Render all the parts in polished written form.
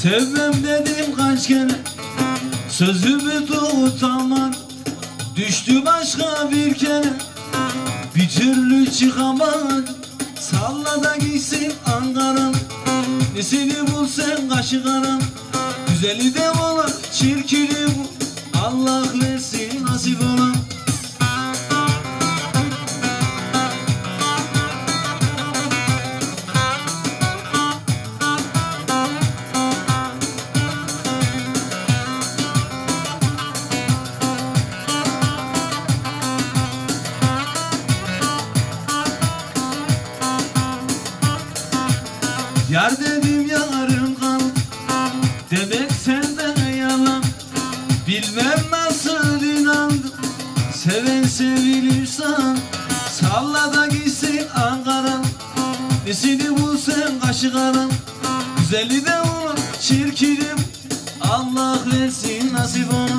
Sevmem dedim kaç kere, sözümü tutamadım. Düştü başka bir kere, bir türlü çıkamadım. Salla da gitsin Ankara'm, nesini bul sen kaşı karam. Güzeli de ola, çirkini bul, Allah versin nasip ola. Yar dedim yarım kal, demek senden yalan. Bilmem nasıl inandım, seven sevilirsen. Salla da gitsin Ankara, nesini bul sen kaşı karam. Güzeli de olur çirkinim, Allah versin nasip ona.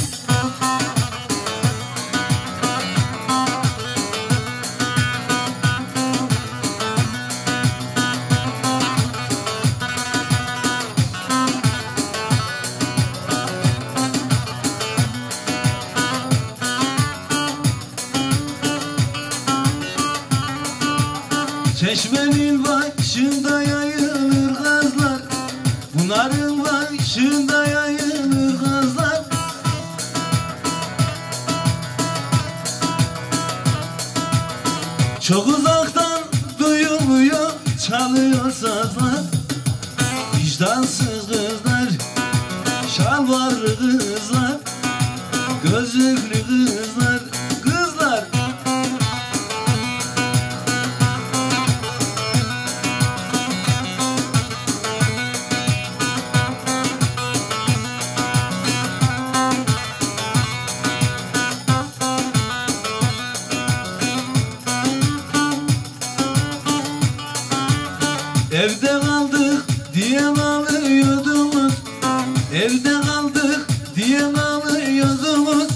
Çeşmenin başında yayılır kazlar, bunların başında yayılır kazlar. Çok uzaktan duyuluyor, çalıyor sazlar. Vicdansız kızlar, şalvarlı kızlar, gözlüklü kızlar, kızlar. Evde kaldık diye ağlıyordunuz, evde kaldık diye ağlıyordunuz.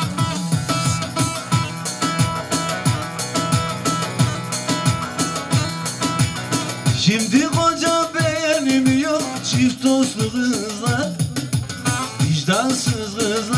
Şimdi koca beğenmiyor çift dostlu kızlar, vicdansız kızlar.